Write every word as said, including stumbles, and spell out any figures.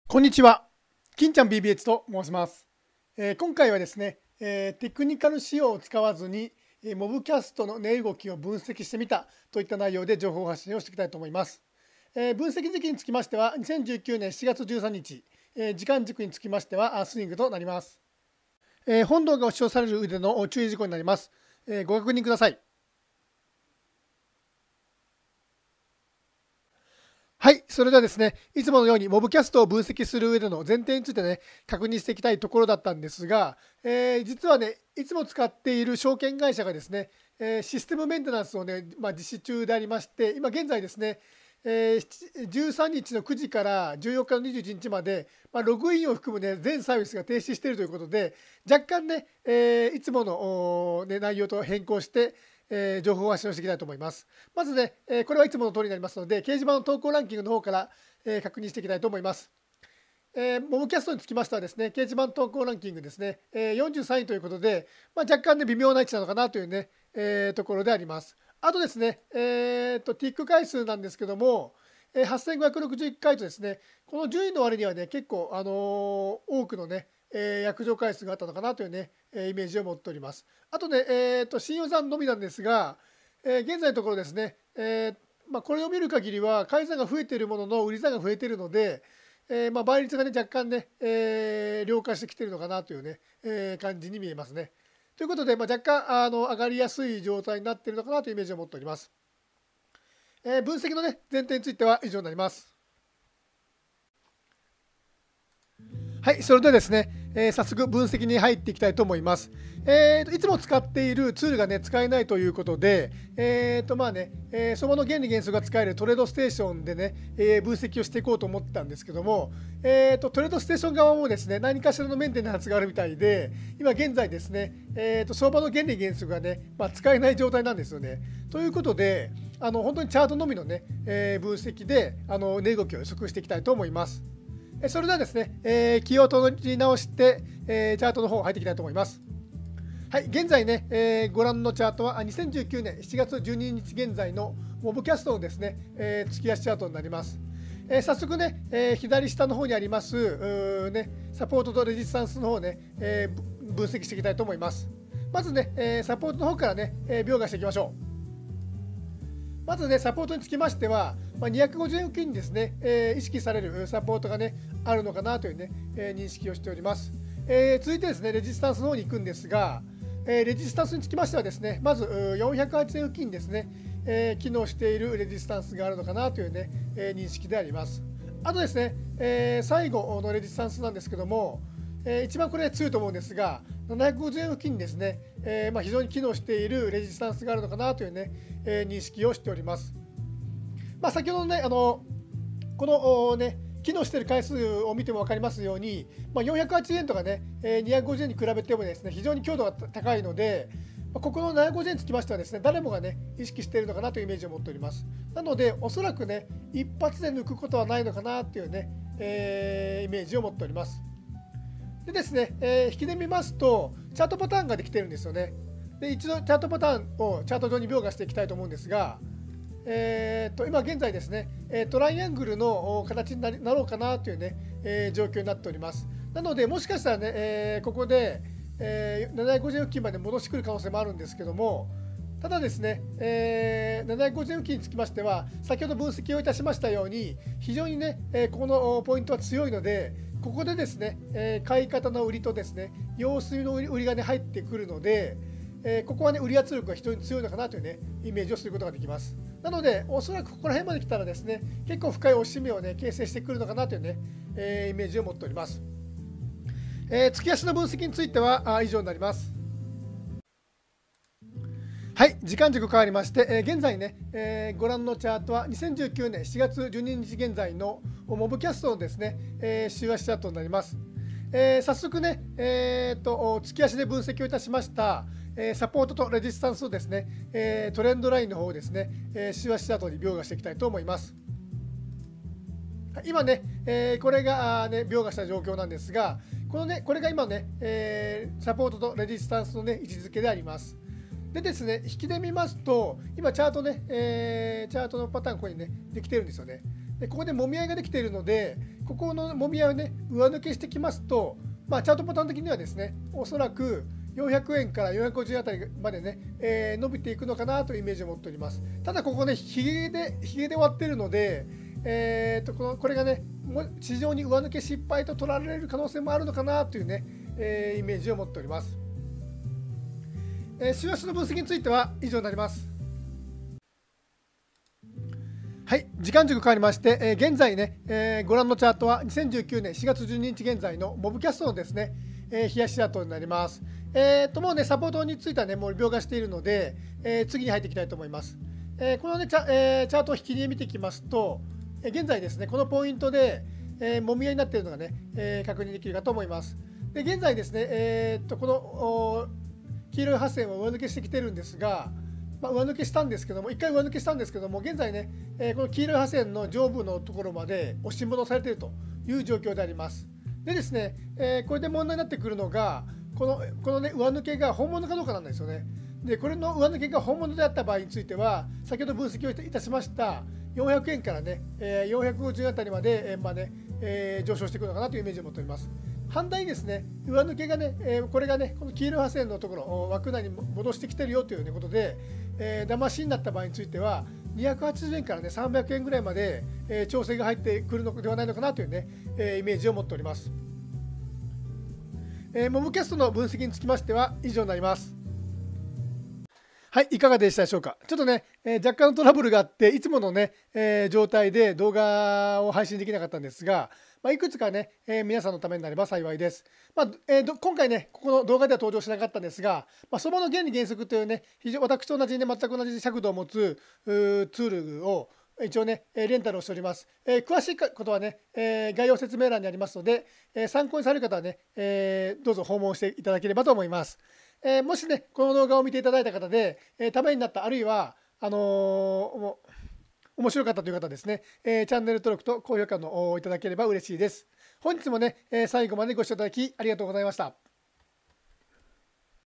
こんにちは。金ちゃん ビービーエイチ と申します。えー今回はですね、えーテクニカル仕様を使わずに、えーモブキャストの値動きを分析してみたといった内容で情報発信をしていきたいと思います。えー分析時期につきましては、にせんじゅうきゅうねんしちがつじゅうさんにち、えー時間軸につきましては、あスイングとなります。えー本動画を視聴される上での注意事項になります。えーご確認ください。はい、それではですね、いつものようにモブキャストを分析する上での前提についてね、確認していきたいところだったんですが、えー実はね、いつも使っている証券会社がですね、えーシステムメンテナンスをね、まあ、実施中でありまして、今現在ですね、えーじゅうさんにちのくじからじゅうよっかのにじゅういちにちまで、まあ、ログインを含む、ね、全サービスが停止しているということで、若干ね、えーいつもの、おーね、内容と変更して、えー情報発信をしていきたいと思います。まずね、えーこれはいつもの通りになりますので、掲示板の投稿ランキングの方から、えー確認していきたいと思います。えー、モブキャストにつきましてはですね、掲示板投稿ランキングですね、えーよんじゅうさんいということで、まあ、若干ね、微妙な位置なのかなというね、えーところであります。あとですね、えーと、ティック回数なんですけども、えーはっせんごひゃくろくじゅういっかいとですね、この順位の割にはね、結構、あのー多くのね、えー約定回数があったのかなというね、えーイメージを持っております。あとね、えーと、信用残のみなんですが、えー現在のところですね、えーまあ、これを見る限りは、買い算が増えているものの、売り算が増えているので、えーまあ、倍率がね、若干ね、えー量化してきているのかなというね、えー感じに見えますね。ということで、まあ、若干あの上がりやすい状態になっているのかなというイメージを持っております。えー分析のね、前提については以上になります。はい、それではですね、えー早速分析に入っていきたいと思います。えーといつも使っているツールがね、使えないということで、えーとまあね、えー相場の原理原則が使えるトレードステーションでね、えー分析をしていこうと思ったんですけども、えーとトレードステーション側もですね、何かしらのメンテナンスがあるみたいで、今現在ですね、えーと相場の原理原則がね、まあ、使えない状態なんですよね。ということで、あの本当にチャートのみのね、えー分析であの値動きを予測していきたいと思います。それではですね、えー、気を取り直して、えーチャートの方入っていきたいと思います。はい、現在ね、えーご覧のチャートはにせんじゅうきゅうねんしちがつじゅうににち現在のモブキャストのですね、えー月足チャートになります。えー早速ね、えー左下の方にありますうー、ね、サポートとレジスタンスの方をね、えー分析していきたいと思います。まずね、えーサポートの方からね、えー描画していきましょう。まずね、サポートにつきましては、まあ、にひゃくごじゅうえん付近にですね、えー意識されるサポートがね、あるのかなというね、えー認識をしております。えー続いてですね、レジスタンスの方に行くんですが、えーレジスタンスにつきましてはですね、まずよんひゃくはちえん付近にですね、えー機能しているレジスタンスがあるのかなというね、えー認識であります。あとですね、えー最後のレジスタンスなんですけども、えー一番これ強いと思うんですが、ななひゃくごじゅうえん付近にですね、えーまあ、非常に機能しているレジスタンスがあるのかなというね、えー認識をしております。まあ、先ほどのね、あのこのおね、機能している回数を見ても分かりますように、まあ、よんひゃくはちじゅうえんとかね、えーにひゃくごじゅうえんに比べてもですね、非常に強度が高いので、まあここのななひゃくごじゅうえんにつきましてはですね、誰もがね、意識しているのかなというイメージを持っております。なので、おそらくね、一発で抜くことはないのかなというね、えーイメージを持っております。でですね、えー引きで見ますと、チャートパターンができてるんですよね。で、一度チャートパターンをチャート上に描画していきたいと思うんですが、えー、と今現在ですね、えートライアングルのお形になりなろうかなというね、えー状況になっております。なので、もしかしたらね、えーここで、えーななひゃくごじゅうえん付近まで戻してくる可能性もあるんですけども、ただですね、えーななひゃくごじゅうえん付近につきましては、先ほど分析をいたしましたように、非常にね、えーここのポイントは強いので、ここでですね、えー買い方の売りとですね、様子の売りがね、入ってくるので、えーここはね、売り圧力が非常に強いのかなというね、イメージをすることができます。なので、おそらくここら辺まで来たらですね、結構深い押し目をね、形成してくるのかなというね、えーイメージを持っております。えー月足の分析についてはあ以上になります。はい、時間軸変わりまして、えー現在ね、えーご覧のチャートはにせんじゅうきゅうねんしちがつじゅうににち現在のモブキャストのですね、えー週足チャートになります。えー早速ね、えーと月足で分析をいたしました、えーサポートとレジスタンスをですね、えートレンドラインの方をですね、えー週足チャートに描画していきたいと思います。今ね、えーこれが、ね、描画した状況なんですが、このね、これが今ね、えーサポートとレジスタンスの、ね、位置づけであります。でですね、引きで見ますと、今チャートね、えーチャートのパターンここにね、できてるんですよね。 でここでもみ合いができているので、ここのもみ合いをね上抜けしてきますと、まあ、チャートパターン的にはですね、おそらくよんひゃくえんからよんひゃくごじゅうえんあたりまでね、えー伸びていくのかなというイメージを持っております。ただここね、ひげでひげで割ってるので、えー、とこのこれがね、もう市場に上抜け失敗と取られる可能性もあるのかなというね、えーイメージを持っております。えー週足の分析については以上になります。はい、時間軸変わりまして、えー現在ね、えーご覧のチャートはにせんじゅうきゅうねんしがつじゅうににち現在のモブキャストのですね、えー冷やしチャートになります。えー、ともうね、サポートについてはね、もう描画しているので、えー次に入っていきたいと思います。えーこのねチャ、えーチャートを引きで見ていきますと、えー現在ですね、このポイントで、えーもみ合いになっているのがね、えー確認できるかと思います。で現在ですね、えー、とこのお黄色いはち線を上抜けしてきてるんですが、まあ、上抜けしたんですけども、いっかい上抜けしたんですけども、現在ね、えーこの黄色いはち線の上部のところまで押し戻されているという状況であります。でですね、えーこれで問題になってくるのが、このこのね、上抜けが本物かどうかなんですよね。で、これの上抜けが本物であった場合については、先ほど分析をいたしましたよんひゃくえんからね、えーよんひゃくごじゅうえんあたりまで、えーまあねえー上昇していくのかなというイメージを持っております。反対にですね、上抜けがね、えーこれがね、この黄色いはち線のところ、枠内に戻してきてるよという、ね、ことで、えー、騙しになった場合については、にひゃくはちじゅうえんからね、さんびゃくえんぐらいまで、えー調整が入ってくるのではないのかなというね、えーイメージを持っております。えー、モブキャストの分析につきましては以上になります。はい、いかがでしたでしょうか。ちょっとね、えー若干のトラブルがあって、いつものね、えー状態で動画を配信できなかったんですが、まあ、いくつかね、えー皆さんのためになれば幸いです。まあえーど今回ね、ここの動画では登場しなかったんですが、まあ、相場の原理原則というね、非常私と同じね、全く同じ尺度を持つうーツールを一応ね、えーレンタルをしております。えー詳しいことはね、えー概要説明欄にありますので、えー参考にされる方はね、えーどうぞ訪問していただければと思います。えーもしね、この動画を見ていただいた方で、えーためになった、あるいは、あのーもう面白かったという方ですね、えーチャンネル登録と高評価のいただければ嬉しいです。本日もね、えー最後までご視聴いただきありがとうございました。